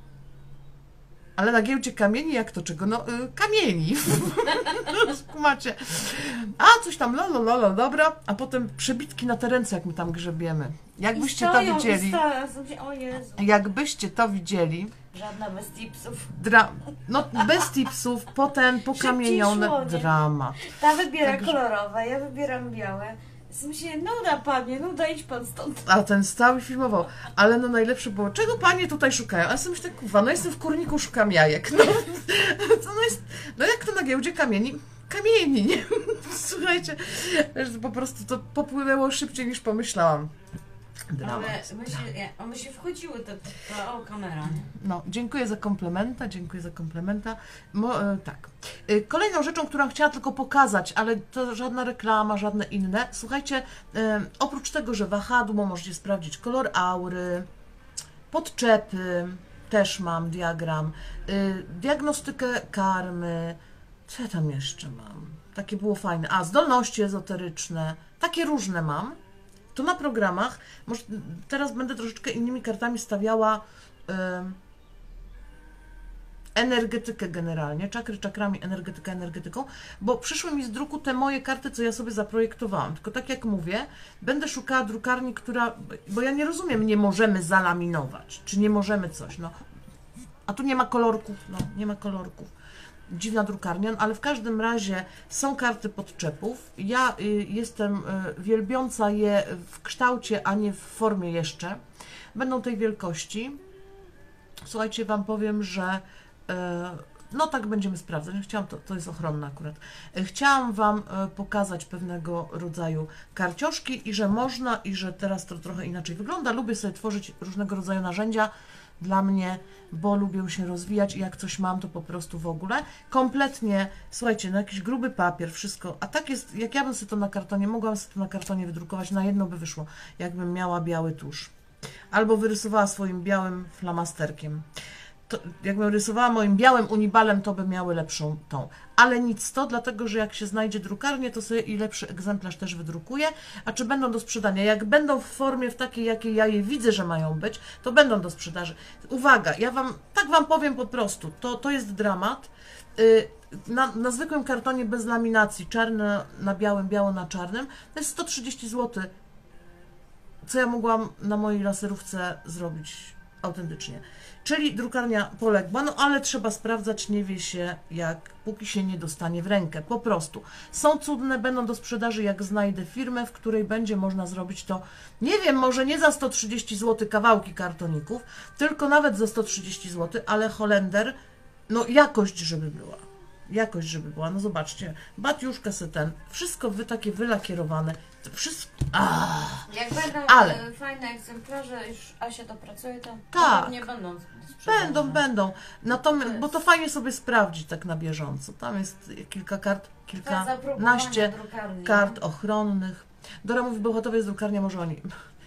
Ale na giełdzie kamieni jak to czego? No y, kamieni. Kumacie. A coś tam, lolo, lolo, dobra. A potem przebitki na te ręce, jak my tam grzebiemy. Jakbyście to widzieli. O Jezu. Jakbyście to widzieli. Żadna bez tipsów. Dra no bez tipsów, potem pokamienione. szło, nie? Dramat. Ta wybiera Także- kolorowe, ja wybieram białe. Więc myślę, nuda panie, nuda, idź pan stąd. A ten stały filmował. Ale no najlepsze było, czego panie tutaj szukają? A ja sobie myślę, kurwa, no jestem w kurniku, szukam jajek. No, to no, jest, no jak to na giełdzie kamieni? Kamieni, nie? Słuchajcie, że po prostu to popłynęło szybciej niż pomyślałam. Dramat. Ale my się, ja, my się wchodziły, te, te, o kamera, nie? No, dziękuję za komplementa, dziękuję za komplementa. Mo, e, tak. E, kolejną rzeczą, którą chciałam tylko pokazać, ale to żadna reklama, żadne inne. Słuchajcie, e, oprócz tego, że wahadło, możecie sprawdzić kolor aury, podczepy, też mam diagram, e, diagnostykę karmy, co ja tam jeszcze mam? Takie było fajne. A, zdolności ezoteryczne, takie różne mam. To na programach, może teraz będę troszeczkę innymi kartami stawiała y, energetykę generalnie, czakry czakrami, energetyka energetyką, bo przyszły mi z druku te moje karty, co ja sobie zaprojektowałam. Tylko tak jak mówię, będę szukała drukarni, która, bo ja nie rozumiem, nie możemy zalaminować, czy nie możemy coś, no. A tu nie ma kolorków, no, nie ma kolorków. Dziwna drukarnia, no, ale w każdym razie są karty podczepów. Ja y, jestem y, wielbiąca je w kształcie, a nie w formie jeszcze. Będą tej wielkości. Słuchajcie, Wam powiem, że y, no tak będziemy sprawdzać. Chciałam, to, to jest ochronne akurat. Y, Chciałam Wam y, pokazać pewnego rodzaju karcioszki i że można, i że teraz to trochę inaczej wygląda. Lubię sobie tworzyć różnego rodzaju narzędzia dla mnie, bo lubię się rozwijać i jak coś mam, to po prostu w ogóle. Kompletnie, słuchajcie, na jakiś gruby papier, wszystko. A tak jest, jak ja bym sobie to na kartonie, mogłam sobie to na kartonie wydrukować, na jedno by wyszło, jakbym miała biały tusz. Albo wyrysowała swoim białym flamasterkiem. To, jakbym rysowała moim białym unibalem, to by miały lepszą tą. Ale nic to, dlatego że jak się znajdzie drukarnię, to sobie i lepszy egzemplarz też wydrukuję. A czy będą do sprzedania? Jak będą w formie w takiej, jakiej ja je widzę, że mają być, to będą do sprzedaży. Uwaga, ja Wam, tak Wam powiem po prostu, to, to jest dramat. Yy, na, na zwykłym kartonie bez laminacji, czarne na białym, biało na czarnym, to jest sto trzydzieści złotych. Co ja mogłam na mojej laserówce zrobić autentycznie. Czyli drukarnia poległa, no ale trzeba sprawdzać, nie wie się jak, póki się nie dostanie w rękę, po prostu. Są cudne, będą do sprzedaży, jak znajdę firmę, w której będzie można zrobić to, nie wiem, może nie za sto trzydzieści złotych kawałki kartoników, tylko nawet za sto trzydzieści złotych, ale Holender, no jakość, żeby była. Jakość, żeby była, no zobaczcie, batiuszka se ten, wszystko wy takie wylakierowane, wszystko, aaa. Jak będą Ale- e, fajne egzemplarze, już Asia dopracuje, to Tak. nie będą sprzedawane. Będą, będą. Natomiast, bo to fajnie sobie sprawdzić tak na bieżąco. Tam jest kilka kart, Dla zapróbowania kilkanaście drukarni. kart ochronnych. Dora mówi, Bełchatowie jest drukarnia, może oni.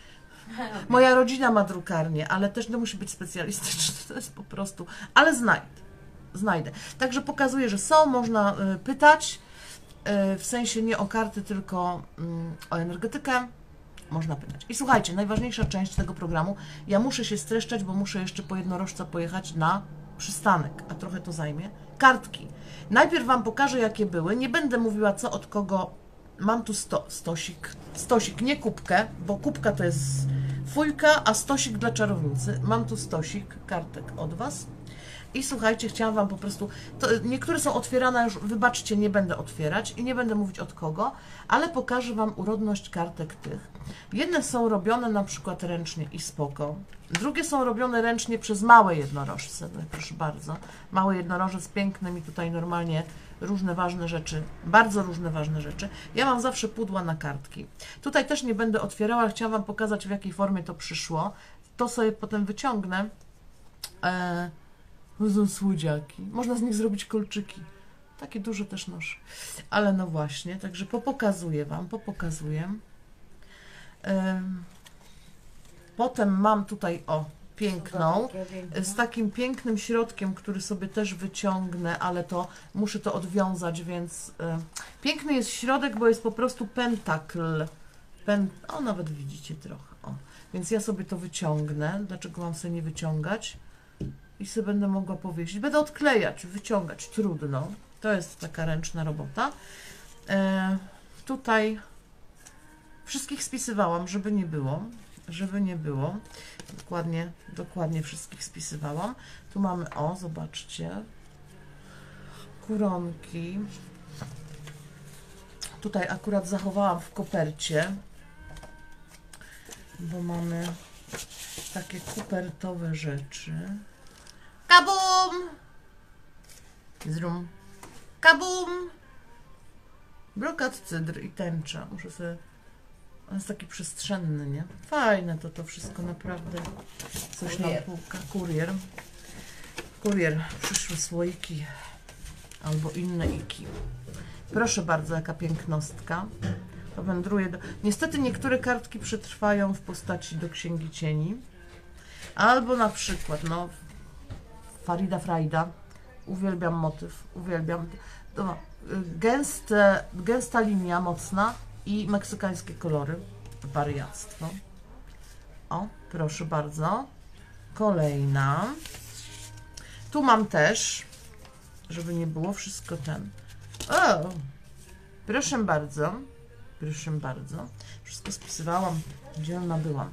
Moja rodzina ma drukarnię, ale też to musi być specjalistyczne, to jest po prostu, ale znajdę, znajdę. Także pokazuję, że są, można y, pytać, y, w sensie nie o karty, tylko y, o energetykę, można pytać. I słuchajcie, najważniejsza część tego programu, ja muszę się streszczać, bo muszę jeszcze po jednorożca pojechać na przystanek, a trochę to zajmie. Kartki. Najpierw Wam pokażę, jakie były, nie będę mówiła co od kogo. Mam tu sto, stosik, stosik, nie kubkę, bo kubka to jest fujka, a stosik dla czarownicy. Mam tu stosik kartek od Was. I słuchajcie, chciałam Wam po prostu, to niektóre są otwierane już, wybaczcie, nie będę otwierać i nie będę mówić od kogo, ale pokażę Wam urodność kartek tych. Jedne są robione na przykład ręcznie i spoko, drugie są robione ręcznie przez małe jednorożce, no, proszę bardzo, mały jednorożec piękny mi tutaj normalnie różne ważne rzeczy, bardzo różne ważne rzeczy. Ja mam zawsze pudła na kartki. Tutaj też nie będę otwierała, chciałam Wam pokazać, w jakiej formie to przyszło. To sobie potem wyciągnę. Eee, To są słodziaki. Można z nich zrobić kolczyki. Takie duże też noszę. Ale no właśnie, także popokazuję Wam, popokazuję. Ym, potem mam tutaj, o, piękną, z takim pięknym środkiem, który sobie też wyciągnę, ale to muszę to odwiązać, więc y, piękny jest środek, bo jest po prostu pentakl. Pen, o, nawet widzicie trochę, o. Więc ja sobie to wyciągnę. Dlaczego mam sobie nie wyciągać? I sobie będę mogła powiesić. Będę odklejać, wyciągać, trudno. To jest taka ręczna robota. E, tutaj wszystkich spisywałam, żeby nie było. Żeby nie było. Dokładnie, dokładnie wszystkich spisywałam. Tu mamy, o, zobaczcie. Kuronki. Tutaj akurat zachowałam w kopercie, bo mamy takie kopertowe rzeczy. Kabum! Zrum. Kabum! Brokat, cydr i tęcza. Muszę sobie... On jest taki przestrzenny, nie? Fajne to to wszystko, naprawdę. Coś nam puka. Kurier. Kurier. Przyszły słoiki. Albo inne iki. Proszę bardzo, jaka pięknostka. To wędruje do... Niestety niektóre kartki przetrwają w postaci do Księgi Cieni. Albo na przykład, no... Farida Frajda. Uwielbiam motyw. Uwielbiam. To, gęste, gęsta linia, mocna i meksykańskie kolory. Wariactwo. O, proszę bardzo. Kolejna. Tu mam też, żeby nie było wszystko ten. O, proszę bardzo. Proszę bardzo. Wszystko spisywałam. Dzielna byłam.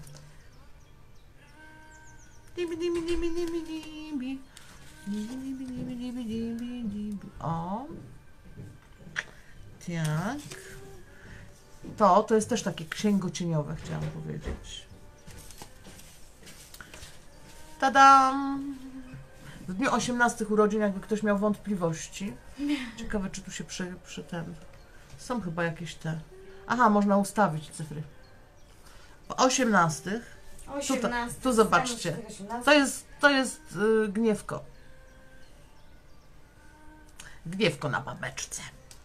Dibi, dibi, dibi, dibi, dibi. O, tak. To, to jest też takie księgocieniowe, chciałam powiedzieć. Tadam! W dniu osiemnastych urodzin, jakby ktoś miał wątpliwości. Ciekawe, czy tu się przy, przy ten... Są chyba jakieś te... Aha, można ustawić cyfry. osiemnastych. osiemnaście. Tu, tu zobaczcie. To jest, to jest yy, gniewko. Gniewko na babeczce.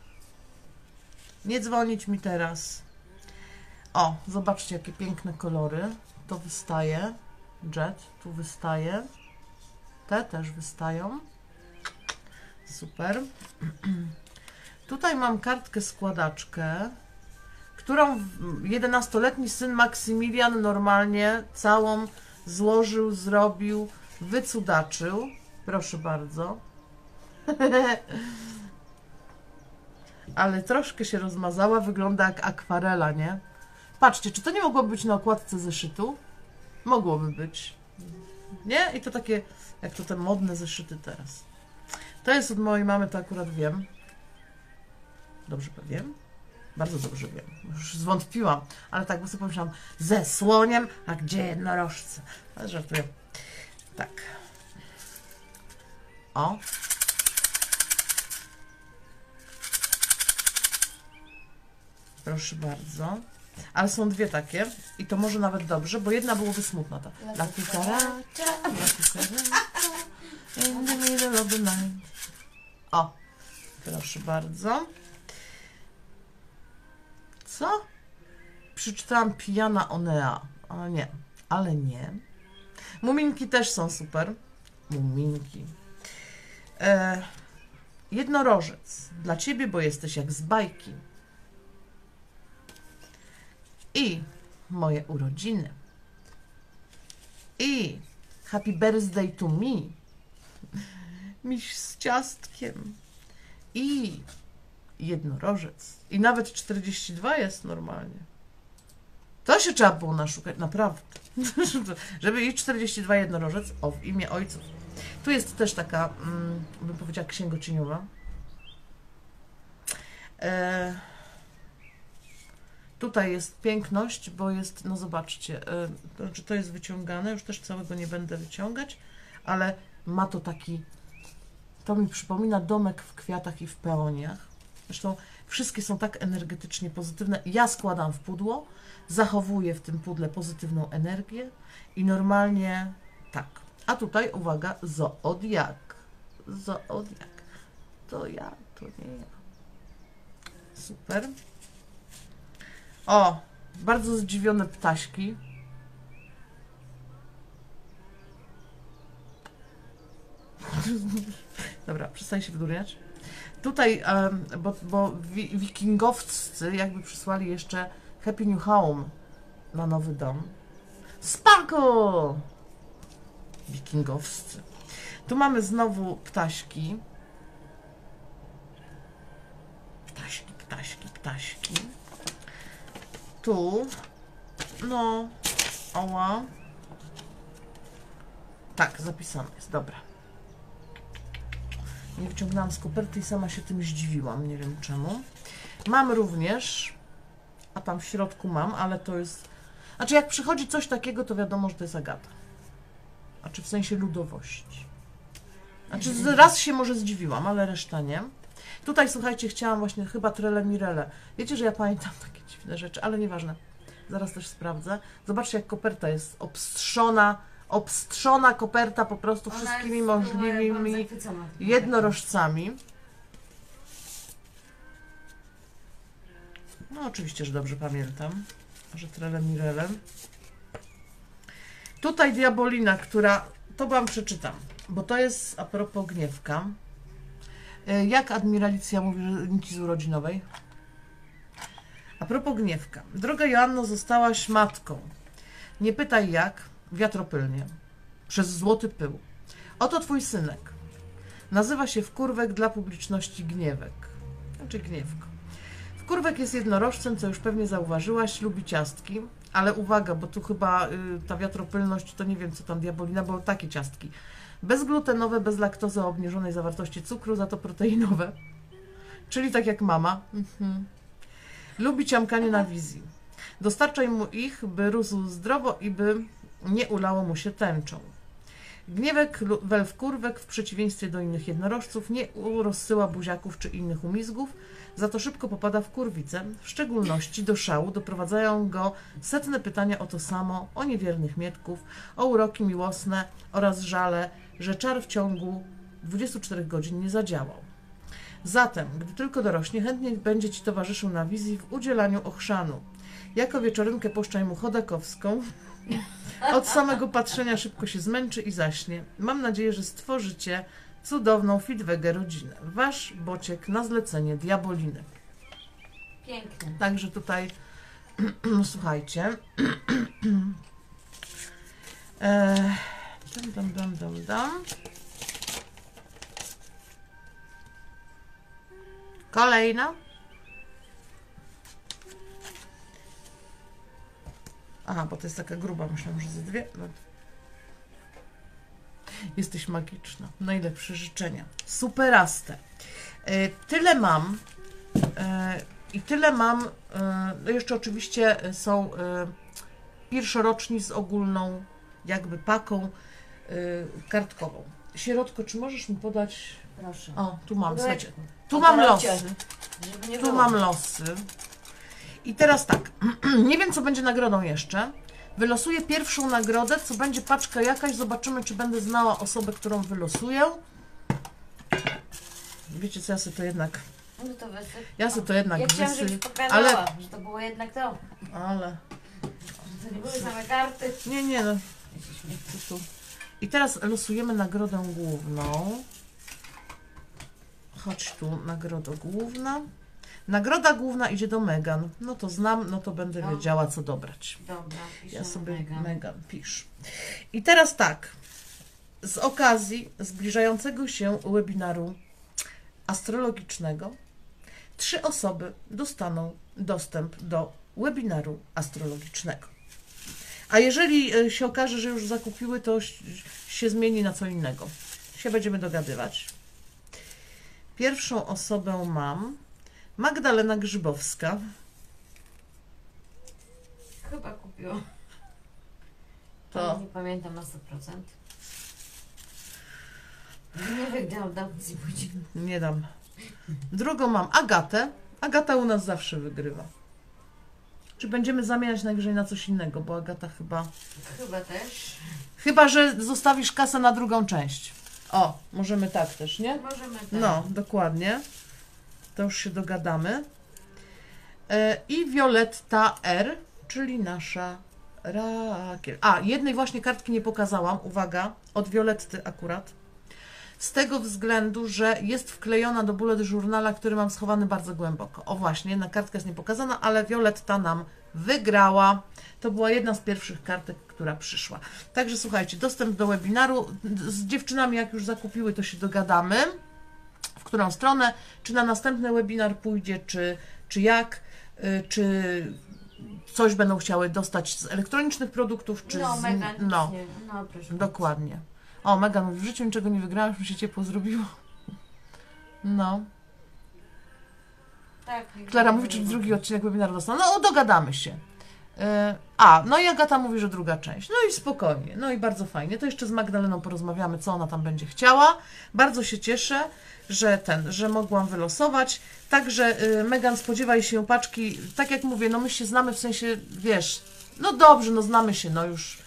Nie dzwonić mi teraz. O, zobaczcie, jakie piękne kolory. To wystaje. Jet, tu wystaje. Te też wystają. Super. Tutaj mam kartkę składaczkę, którą jedenastoletni syn Maksymilian normalnie całą złożył, zrobił, wycudaczył. Proszę bardzo. Ale troszkę się rozmazała, wygląda jak akwarela, nie? Patrzcie, czy to nie mogłoby być na okładce zeszytu? Mogłoby być. Nie? I to takie, jak to te modne zeszyty teraz. To jest od mojej mamy, to akurat wiem. Dobrze wiem? Bardzo dobrze wiem. Już zwątpiłam, ale tak, bo sobie pomyślałam, ze słoniem, a gdzie jednorożce? Ale żartuję. Tak. O. Proszę bardzo. Ale są dwie takie i to może nawet dobrze, bo jedna byłoby smutna. Ta. La cucaracha, la cucaracha, in the middle of the night. O, proszę bardzo. Co? Przeczytałam Pijana Onea. ale nie, ale nie. Muminki też są super. Muminki. E, jednorożec. Dla ciebie, bo jesteś jak z bajki. I moje urodziny. I happy birthday to me. Miś z ciastkiem. I jednorożec. I nawet czterdzieści dwa jest normalnie. To się trzeba było naszukać, naprawdę. Żeby i czterdzieści dwa jednorożec, o, w imię ojców. Tu jest też taka, mm, bym powiedziała, księgocieniowa. E, tutaj jest piękność, bo jest, no zobaczcie, e, to znaczy to jest wyciągane, już też całego nie będę wyciągać, ale ma to taki, to mi przypomina domek w kwiatach i w peoniach. Zresztą wszystkie są tak energetycznie pozytywne. Ja składam w pudło, zachowuję w tym pudle pozytywną energię i normalnie tak. A tutaj, uwaga, zodiak. Zodiak. To ja, to nie ja. Super. O, bardzo zdziwione ptaśki. Dobra, przestań się wydurniać. Tutaj, um, bo, bo wi wikingowscy jakby przysłali jeszcze Happy New Home na nowy dom. Sparkle! Wikingowscy. Tu mamy znowu ptaśki. Ptaśki, ptaśki, ptaśki. Tu, no, oła. Tak, zapisane jest, dobra. Nie wyciągnęłam z koperty i sama się tym zdziwiłam, nie wiem czemu. Mam również, a tam w środku mam, ale to jest... Znaczy jak przychodzi coś takiego, to wiadomo, że to jest Agata. Znaczy w sensie ludowości. Znaczy raz się może zdziwiłam, ale reszta nie. Tutaj, słuchajcie, chciałam właśnie chyba Trele Mirele. Wiecie, że ja pamiętam takie dziwne rzeczy, ale nieważne. Zaraz też sprawdzę. Zobaczcie, jak koperta jest obstrzona. Obstrzona koperta po prostu Ona wszystkimi jest, możliwymi jednorożcami. No oczywiście, że dobrze pamiętam, że Trele Mirele. Tutaj Diabolina, która, to wam przeczytam, bo to jest a propos Gniewka. Jak admiralicja mówi, że nici z urodzinowej? A propos Gniewka. Droga Joanno, zostałaś matką. Nie pytaj jak, wiatropylnie, przez złoty pył. Oto twój synek. Nazywa się Wkurwek, dla publiczności Gniewek. Znaczy Gniewko. Wkurwek jest jednorożcem, co już pewnie zauważyłaś, lubi ciastki, ale uwaga, bo tu chyba y, ta wiatropylność, to nie wiem co tam Diabolina, bo takie ciastki. Bezglutenowe, bez laktozy o obniżonej zawartości cukru, za to proteinowe. Czyli tak jak mama. Mhm. Lubi ciamkanie na wizji. Dostarczaj mu ich, by rósł zdrowo i by nie ulało mu się tęczą. Gniewek, wel wkurwek, w przeciwieństwie do innych jednorożców, nie rozsyła buziaków czy innych umizgów, za to szybko popada w kurwicę, w szczególności do szału doprowadzają go setne pytania o to samo, o niewiernych mietków, o uroki miłosne oraz żale, że czar w ciągu dwudziestu czterech godzin nie zadziałał. Zatem, gdy tylko dorośnie, chętnie będzie ci towarzyszył na wizji w udzielaniu ochrzanu. Jako wieczorynkę puszczaj mu chodakowską. Od samego patrzenia szybko się zmęczy i zaśnie. Mam nadzieję, że stworzycie cudowną Fitwegę rodzinę. Wasz Bociek na zlecenie Diaboliny. Piękne. Także tutaj słuchajcie. e, dam, dam, dam, dam, dam. Kolejna. Aha, bo to jest taka gruba, myślałam, że ze dwie. No. Jesteś magiczna. Najlepsze życzenia. Superaste. E, tyle mam. E, I tyle mam. E, no jeszcze oczywiście są e, pierwszoroczni z ogólną jakby paką e, kartkową. Sierotko, czy możesz mi podać? Proszę. O, tu mam, Podaj- słuchajcie. Tu mam Aparacie, losy. żeby nie Tu było. mam losy. I teraz tak, nie wiem co będzie nagrodą jeszcze. Wylosuję pierwszą nagrodę, co będzie paczka jakaś. Zobaczymy, czy będę znała osobę, którą wylosuję. Wiecie co, ja sobie to jednak... No to wysyp. Ja sobie to jednak Ja chciałam, wysyp, żebyś pokazała, ale... że to było jednak to. Ale... Że to To nie były same karty. Nie, nie, no. Ja się śmieję. Tu, tu. I teraz losujemy nagrodę główną. Chodź tu, nagroda główna. Nagroda główna idzie do Megan. No to znam, no to będę No. wiedziała, co dobrać. Dobra, piszę Ja sobie Megan. Megan pisz. I teraz tak. Z okazji zbliżającego się webinaru astrologicznego trzy osoby dostaną dostęp do webinaru astrologicznego. A jeżeli e, się okaże, że już zakupiły, to ś- się zmieni na co innego. Się będziemy dogadywać. Pierwszą osobę mam Magdalena Grzybowska. Chyba kupiłam. To To nie pamiętam na sto procent. Nie wygrał do opcji budzi. nie dam. Drugą mam Agatę. Agata u nas zawsze wygrywa. Czy będziemy zamieniać najwyżej na coś innego, bo Agata chyba... Chyba też. Chyba, że zostawisz kasę na drugą część. O, możemy tak też, nie? Możemy tak. No, dokładnie. To już się dogadamy. E, I Violetta R., czyli nasza Rakiel. A, jednej właśnie kartki nie pokazałam, uwaga, od Violetty akurat. Z tego względu, że jest wklejona do bullet journala, który mam schowany bardzo głęboko. O właśnie, jedna kartka jest niepokazana, ale Violetta nam wygrała. To była jedna z pierwszych kartek, która przyszła. Także słuchajcie, dostęp do webinaru. Z dziewczynami, jak już zakupiły, to się dogadamy. W którą stronę, czy na następny webinar pójdzie, czy, czy jak, y, czy coś będą chciały dostać z elektronicznych produktów, czy No, z... Megan. No, Nie. No, proszę. dokładnie. O, Megan mówi, w życiu niczego nie wygrałam, już mi się ciepło zrobiło. No. Tak. Klara mówi, czy drugi odcinek webinaru dostaną. No, dogadamy się. Y, A, no i Agata mówi, że druga część. No i spokojnie, no i bardzo fajnie. To jeszcze z Magdaleną porozmawiamy, co ona tam będzie chciała. Bardzo się cieszę, że ten, że mogłam wylosować. Także y, Megan, spodziewaj się paczki. Tak jak mówię, no my się znamy, w sensie, wiesz, no dobrze, no znamy się, no już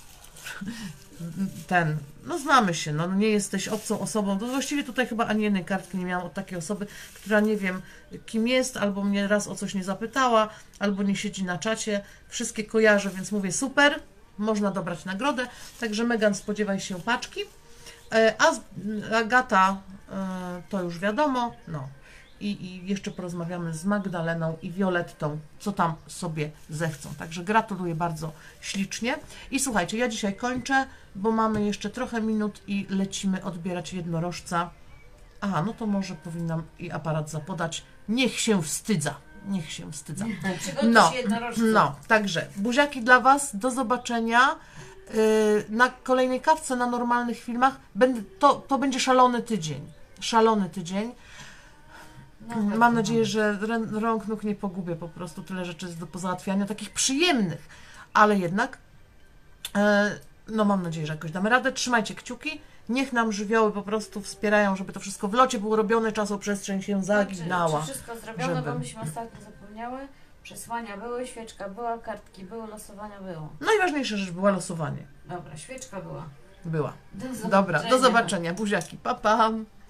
ten, no znamy się, no nie jesteś obcą osobą. To właściwie tutaj chyba ani jednej kartki nie miałam od takiej osoby, która nie wiem kim jest, albo mnie raz o coś nie zapytała, albo nie siedzi na czacie. Wszystkie kojarzę, więc mówię super, można dobrać nagrodę. Także Megan, spodziewaj się paczki. E, A z- Agata, e, to już wiadomo, no. I, I jeszcze porozmawiamy z Magdaleną i Violettą, co tam sobie zechcą. Także gratuluję bardzo ślicznie. I słuchajcie, ja dzisiaj kończę, bo mamy jeszcze trochę minut i lecimy odbierać jednorożca. Aha, no to może powinnam i aparat zapodać. Niech się wstydza. Niech się wstydza. Przygotuj No, się jednorożce. no, także buziaki dla Was, do zobaczenia yy, na kolejnej kawce, na normalnych filmach. Będę, to, to będzie szalony tydzień. Szalony tydzień. No, Mam tak, nadzieję, no. że rę- rąk nóg nie pogubię, po prostu tyle rzeczy jest do pozałatwiania, takich przyjemnych, ale jednak, e, no mam nadzieję, że jakoś damy radę. Trzymajcie kciuki, niech nam żywioły po prostu wspierają, żeby to wszystko w locie było robione, czasoprzestrzeń się zaginała. Czy, czy wszystko zrobione, żeby- bo myśmy ostatnio zapomniały. Przesłania były, świeczka była, kartki były, losowania było. Najważniejsza rzecz była losowanie. Dobra, świeczka była. Była. Do zobaczenia. Dobra, do zobaczenia. Buziaki, pa, pa.